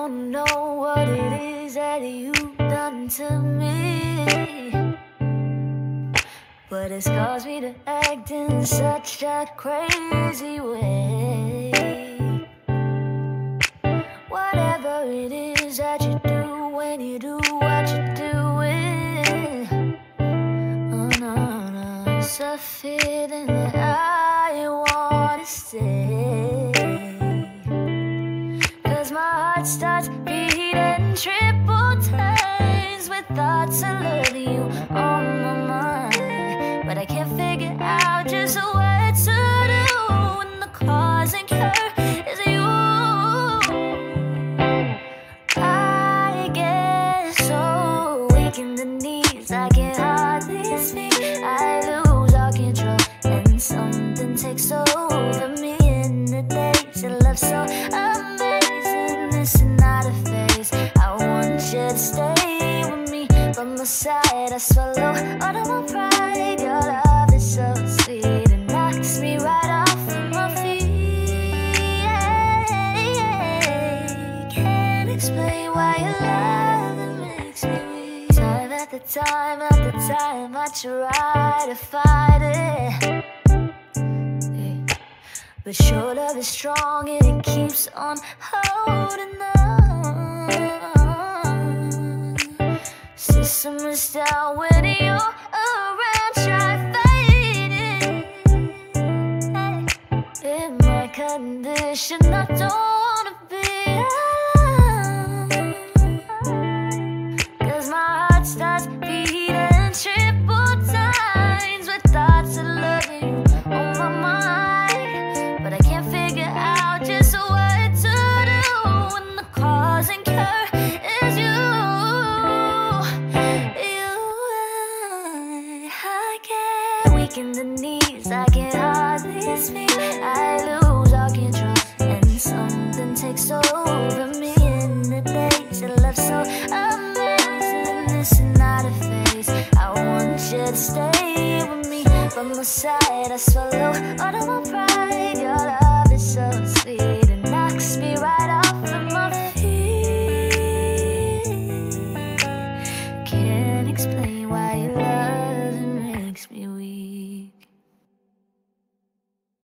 don't know what it is that you've done to me, but it's caused me to act in such a crazy way. Whatever it is that you do when you do what you're doing, oh no, no, it's a feeling that I wanna stay. 'Cause my heart starts beating triple times with thoughts of loving you on my mind, but I can't figure out just what to do when the cause and cure is you. I get so weak in the knees, I can hardly speak. I lose all control and something takes over me. In the days of love so amazing, this is not a phase. I want you to stay with me by my side. I swallow all of my pride. Your love is so sweet, it knocks me right off of my feet. Can't explain why your love makes me weak. Time after time after time, I try to fight it, but your love is strong and it keeps on holding on. System is down when you're around, try fighting. In my condition, I don't wanna be alone. 'Cause my heart starts beating triple times with thoughts of loving you on my mind, but I can't figure out just what to do when the cause and cure is you. I get weak in the knees, I can hardly speak. I lose all control and something takes over me. In the days of love so amazing, this is not a phase. I want you to stay with me by my side. I swallow all of my pride. Your love is so sweet.